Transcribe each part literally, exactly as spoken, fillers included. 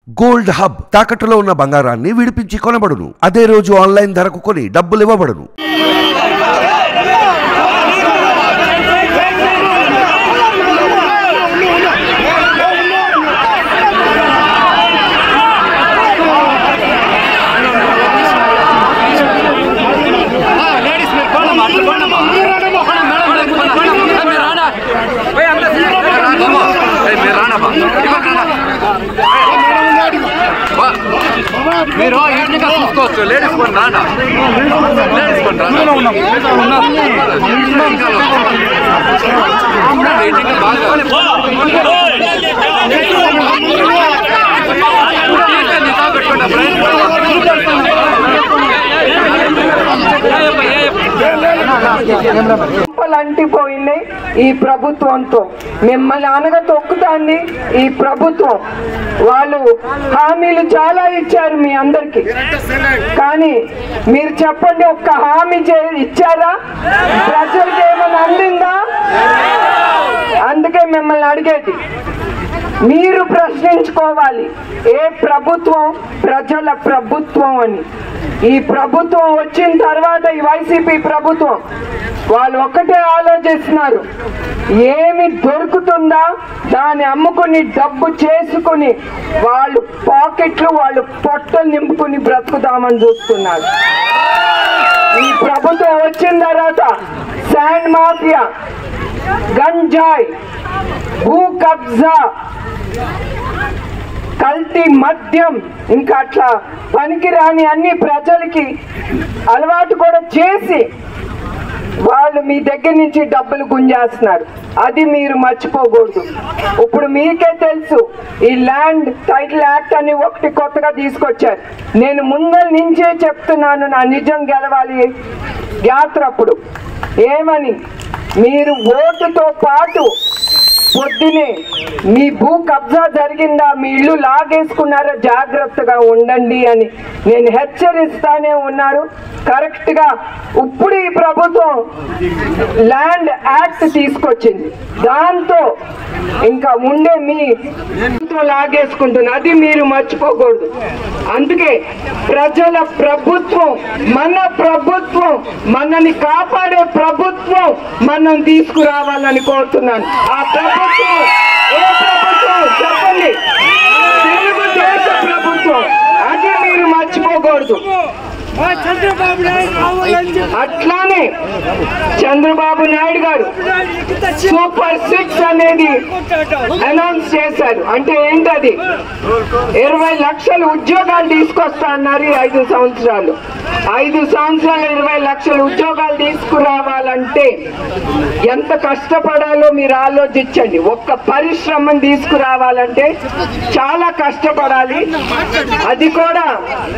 Gold hub తాకట్టులో ఉన్న బంగారాన్ని విడిపించి కొనబడును. అదే రోజు ఆన్లైన్ ధరకు కొని డబ్బులు ఇవ్వబడును. మీరు ఇంటికి చూసుకోవచ్చు. లేడీస్ కొని రానా, లేడీస్ కొని రానా అంటిపోయింది ఈ ప్రభుత్వంతో. మిమ్మల్ని అనగ తొక్కుతాంది ఈ ప్రభుత్వం. వాళ్ళు హామీలు చాలా ఇచ్చారు మీ అందరికి, కానీ మీరు చెప్పండి, ఒక్క హామీ ఇచ్చారా? ప్రజలకు ఏమైనా అందిందా? అందుకే మిమ్మల్ని అడిగేది, మీరు ప్రశ్నించుకోవాలి, ఏ ప్రభుత్వం ప్రజల ప్రభుత్వం అని. ఈ ప్రభుత్వం వచ్చిన తర్వాత, ఈ వైసీపీ ప్రభుత్వం, వాళ్ళు ఒక్కటే ఆలోచిస్తున్నారు, ఏమి దొరుకుతుందా దాన్ని అమ్ముకుని డబ్బు చేసుకుని వాళ్ళు పాకెట్లు వాళ్ళు పొట్టలు నింపుకుని బ్రతుకుదామని చూస్తున్నారు. ఈ ప్రభుత్వం వచ్చిన తర్వాత శాండ్ మాఫియా, గంజాయి, భూ కబ్జా, కల్తీ మద్యం, ఇంకా అట్లా పనికిరాని అన్ని ప్రజలకి అలవాటు కూడా చేసి వాళ్ళు మీ దగ్గర నుంచి డబ్బులు గుంజేస్తున్నారు. అది మీరు మర్చిపోకూడదు. ఇప్పుడు మీకే తెలుసు, ఈ ల్యాండ్ టైటిల్ యాక్ట్ అని ఒకటి కొత్తగా తీసుకొచ్చారు. నేను ముందర నుంచే చెప్తున్నాను, నా నిజం గెలవాలి యాత్ర అప్పుడు ఏమని, మీరు ఓటుతో పాటు పొద్దునే మీ భూ కబ్జా జరిగిందా, మీ ఇల్లు లాగేసుకున్నారా, జాగ్రత్తగా ఉండండి అని నేను హెచ్చరిస్తానే ఉన్నారు. కరెక్ట్ గా ఇప్పుడు ఈ ప్రభుత్వం ల్యాండ్ యాక్ట్ తీసుకొచ్చింది, దాంతో ఇంకా ఉండే మీ లాగేసుకుంటుంది. అది మీరు మర్చిపోకూడదు. అందుకే ప్రజల ప్రభుత్వం, మన ప్రభుత్వం, మనని కాపాడే ప్రభుత్వం మనం తీసుకురావాలని కోరుతున్నాను. ఆ ప్రభుత్వం ఏ ప్రభుత్వం చెప్పండి? తెలుగుదేశ ప్రభుత్వం. అది మీరు మర్చిపోకూడదు. అట్లానే చంద్రబాబు నాయుడు గారు సూపర్ సిక్స్ అనేది అనౌన్స్ చేశారు. అంటే ఏంటది? ఇరవై లక్షల ఉద్యోగాలు తీసుకొస్తా అన్నారు. ఐదు సంవత్సరాలు ఐదు సంవత్సరాలు ఇరవై లక్షల ఉద్యోగాలు తీసుకురావాలంటే ఎంత కష్టపడాలో మీరు ఆలోచించండి. ఒక్క పరిశ్రమను తీసుకురావాలంటే చాలా కష్టపడాలి. అది కూడా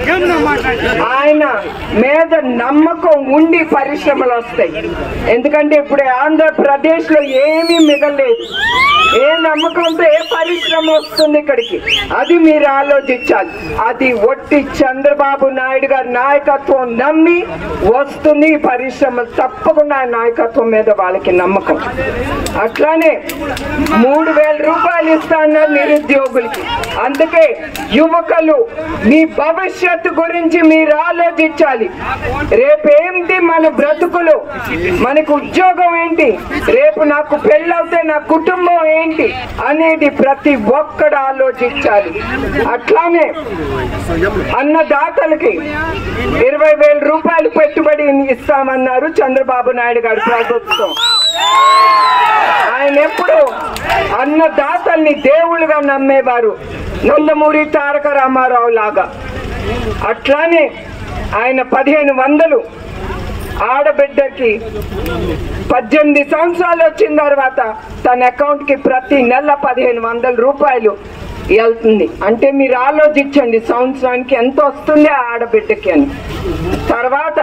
ఆయన మీద నమ్మకం ఉండి పరిశ్రమలు వస్తాయి. ఎందుకంటే ఇప్పుడు ఆంధ్రప్రదేశ్ లో ఏమీ మిగలేదు. ఏ నమ్మకంతో ఏ పరిశ్రమ వస్తుంది ఇక్కడికి? అది మీరు ఆలోచించాలి. అది ఒట్టి చంద్రబాబు నాయుడు గారి నాయకత్వం నమ్మి వస్తుంది ఈ పరిశ్రమ. తప్పకుండా నాయకత్వం మీద వాళ్ళకి నమ్మకం. అట్లానే మూడు వేల రూపాయలు ఇస్తా అన్నారు నిరుద్యోగులకి. అందుకే యువకులు, మీ భవిష్యత్తు గురించి మీరు ఆలోచించాలి. రేపేంటి మన బ్రతుకులు, మనకు ఉద్యోగం ఏంటి, రేపు నాకు పెళ్ళవుతే నా కుటుంబం ఏంటి అనేది ప్రతి ఒక్కడు ఆలోచించాలి. అట్లానే అన్నదాతలకి ఇరవై వేల రూపాయలు పెట్టుబడి ఇస్తామన్నారు చంద్రబాబు నాయుడు గారి ప్రభుత్వం. ఆయన ఎప్పుడు అన్నదాతల్ని దేవుళ్ళుగా నమ్మేవారు, నందమూరి తారక రామారావు లాగా. అట్లానే ఆయన పదిహేను వందలు ఆడబిడ్డకి పద్దెనిమిది సంవత్సరాలు వచ్చిన తర్వాత తన అకౌంట్ కి ప్రతి నెల పదిహేను వందల రూపాయలు వెళ్తుంది. అంటే మీరు ఆలోచించండి, సంవత్సరానికి ఎంత వస్తుంది ఆడబిడ్డకి అని. తర్వాత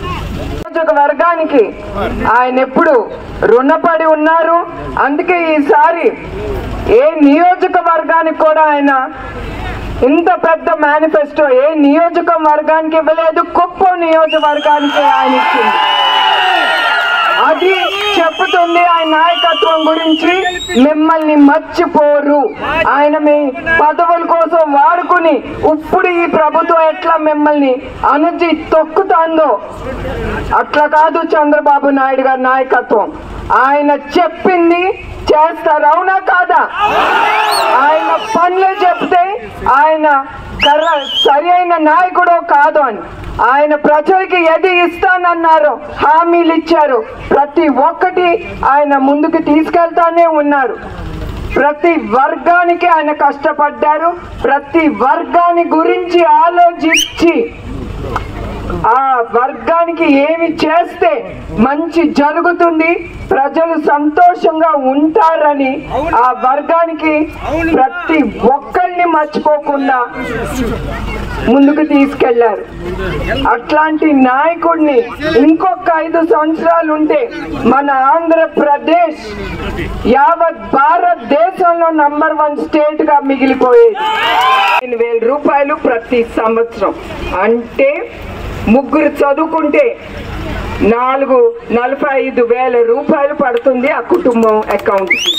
వర్గానికి ఆయన ఎప్పుడు రుణపడి ఉన్నారు. అందుకే ఈసారి ఏ నియోజకవర్గానికి కూడా ఆయన ఇంత పెద్ద మేనిఫెస్టో ఏ నియోజకవర్గానికి ఇవ్వలేదు, కుప్పం నియోజకవర్గానికి ఆయన ఇచ్చింది. అది చెప్తుంది ఆయన నాయకత్వం గురించి. మిమ్మల్ని మర్చిపోరు. ఆయన మీ పదవుల కోసం వాడుకుని ఇప్పుడు ఈ ప్రభుత్వం ఎట్లా మిమ్మల్ని అణచి తొక్కుతాందో అట్లా కాదు చంద్రబాబు నాయుడు గారి నాయకత్వం. ఆయన చెప్పింది చేస్తారు, అవునా కాదా? ఆయన పనులు చెప్తే ఆయన కర్ర సరి అయిన నాయకుడో కాదు అని. ఆయన ప్రజలకి ఏది ఇస్తానన్నారు, హామీలు ఇచ్చారు, ప్రతి ఒక్కటి ఆయన ముందుకు తీసుకెళ్తానే ఉన్నారు. ప్రతి వర్గానికి ఆయన కష్టపడ్డారు. ప్రతి వర్గాని గురించి ఆలోచించి ఆ వర్గానికి ఏమి చేస్తే మంచి జరుగుతుంది, ప్రజలు సంతోషంగా ఉంటారని ఆ వర్గానికి ప్రతి ఒక్కరిని మర్చిపోకుండా ముందుకు తీసుకెళ్లారు. అట్లాంటి నాయకుడిని ఇంకొక ఐదు సంవత్సరాలు ఉంటే మన ఆంధ్రప్రదేశ్ యావత్ భారతదేశంలో నంబర్ వన్ స్టేట్ గా మిగిలిపోయేది. పదిహేను వేల రూపాయలు ప్రతి సంవత్సరం అంటే ముగ్గురు చదువుకుంటే నాలుగు నలభై ఐదు వేల రూపాయలు పడుతుంది ఆ కుటుంబం అకౌంట్ కి.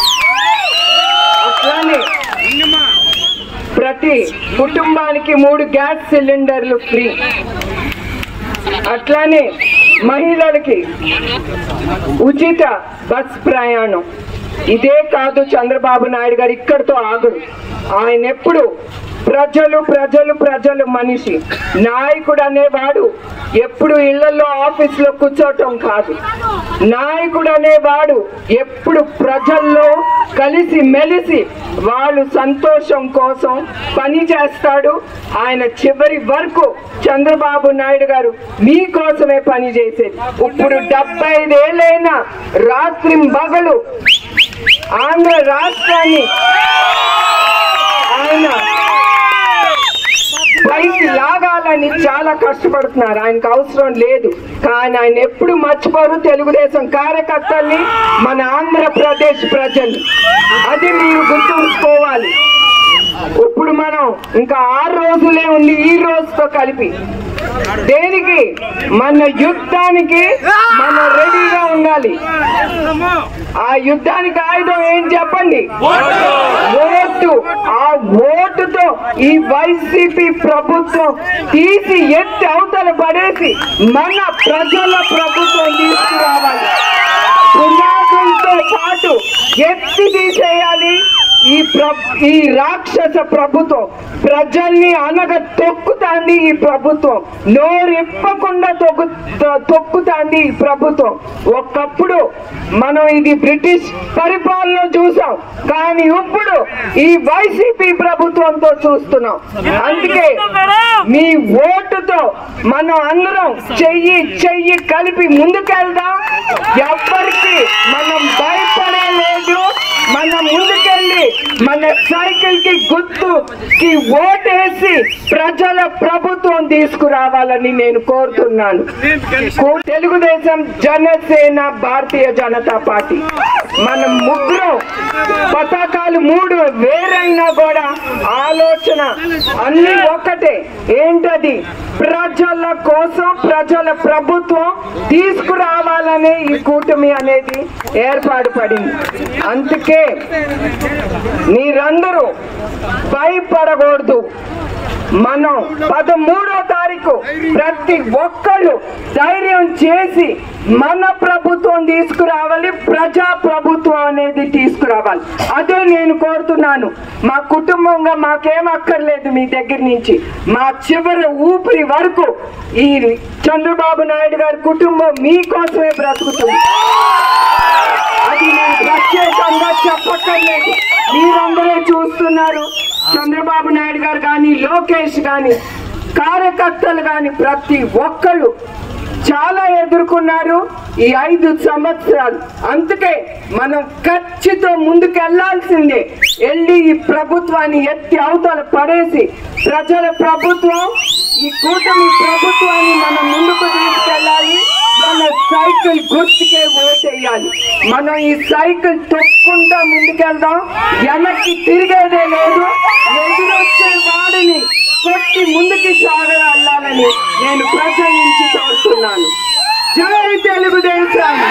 అట్లానే ప్రతి కుటుంబానికి మూడు గ్యాస్ సిలిండర్లు ఫ్రీ. అట్లానే మహిళలకి ఉచిత బస్ ప్రయాణం. ఇదే కాదు చంద్రబాబు నాయుడు గారు ఇక్కడితో ఆగరు. ఆయన ఎప్పుడు ప్రజలు ప్రజలు ప్రజలు మనిషి. నాయకుడు అనేవాడు ఎప్పుడు ఇళ్లలో ఆఫీసులో కూర్చోటం కాదు. నాయకుడు అనేవాడు ఎప్పుడు ప్రజల్లో కలిసి మెలిసి వాళ్ళు సంతోషం కోసం పని చేస్తాడు. ఆయన చివరి వరకు చంద్రబాబు నాయుడు గారు మీకోసమే పని చేసేది. ఇప్పుడు డెబ్బై ఐదేళ్ళైనా రాత్రి పగలు ఆంధ్ర రాష్ట్రాన్ని ఆయన పైకి లాగాలని చాలా కష్టపడుతున్నారు. ఆయనకు అవసరం లేదు, కానీ ఆయన ఎప్పుడు మర్చిపోరు తెలుగుదేశం కార్యకర్తల్ని, మన ఆంధ్రప్రదేశ్ ప్రజల్ని. అది మీరు గుర్తుంచుకోవాలి. ఇప్పుడు మనం ఇంకా ఆరు రోజులే ఉంది ఈ రోజుతో కలిపి. దేనికి? మన యుద్ధానికి మనం రెడీగా ఉండాలి. ఆ యుద్ధానికి ఆయుధం ఏం చెప్పండి? ఓటు. ఆ ఓటుతో ఈ వైసీపీ ప్రభుత్వం తీసి ఎత్తి అవతల పడేసి మన ప్రజల ప్రభుత్వం తీసుకురావాలి. పునాదులతో పాటు ఎత్తి తీసేయాలి. ఈ ప్ర ఈ రాక్షస ప్రభుత్వం ప్రజల్ని అనగ తొక్కుతాంది. ఈ ప్రభుత్వం నోరెప్పకుండా తొక్కు తొక్కుతాంది ఈ ప్రభుత్వం. ఒకప్పుడు మనం ఇది బ్రిటిష్ పరిపాలన చూసాం, కానీ ఇప్పుడు ఈ వైసీపీ ప్రభుత్వంతో చూస్తున్నాం. అందుకే మీ ఓటుతో మనం అందరం చెయ్యి చెయ్యి కలిపి ముందుకెళ్దాం. ఎవ్వరికి మనం భయపడలేదు. మనం ముందుకెళ్ళి మన సైకిల్ కి గుర్తుకి ఓటేసి ప్రజల ప్రభుత్వం తీసుకురావాలని నేను కోరుతున్నాను. తెలుగుదేశం, జనసేన, భారతీయ జనతా పార్టీ మనం ముగ్గురు పతాకాలు మూడు వేరైనా కూడా ఆలోచన అన్ని ఒక్కటే. ఏంటది? ప్రజల కోసం ప్రజల ప్రభుత్వం తీసుకురావాలనే ఈ కూటమి అనేది ఏర్పాటు పడింది. అందుకే మీరందరూ భయపడకూడదు. మనం పదమూడో తారీఖు ప్రతి ఒక్కళ్ళు ధైర్యం చేసి మన ప్రభుత్వం తీసుకురావాలి, ప్రజా ప్రభుత్వం అనేది తీసుకురావాలి. అదే నేను కోరుతున్నాను. మా కుటుంబంగా మాకేం అక్కర్లేదు మీ దగ్గర నుంచి. మా చివరి ఊపిరి వరకు ఈ చంద్రబాబు నాయుడు గారి కుటుంబం మీకోసమే బ్రతుకుతుంది. అది నేను ప్రత్యేకంగా చెప్పక్కర్లేదు. మీరందరూ చూస్తున్నారు. చంద్రబాబు నాయుడు గారు కానీ, లోకేష్ కానీ, కార్యకర్తలు కానీ ప్రతి ఒక్కళ్ళు చాలా ఎదుర్కొన్నారు ఈ ఐదు సంవత్సరాలు. అందుకే మనం ఖచ్చితంగా ముందుకెళ్లాల్సిందే. వెళ్ళి ఈ ప్రభుత్వాన్ని ఎత్తి అవతల పడేసి ప్రజల ప్రభుత్వం, ఈ కూటమి ప్రభుత్వాన్ని మనం ముందుకు తీసుకెళ్ళాలి. మన సైకిల్ గుర్తుకే ఓటేయాలి. మనం ఈ సైకిల్ తొక్కుంటా ముందుకెళ్దాం. వెనక్కి తిరిగేదే లేదు. ఎదురొచ్చే వాడిని కొట్టి ముందుకి సాగలాలని నేను ప్రజల నుంచి కోరుతున్నాను. జై తెలుగుదేశం.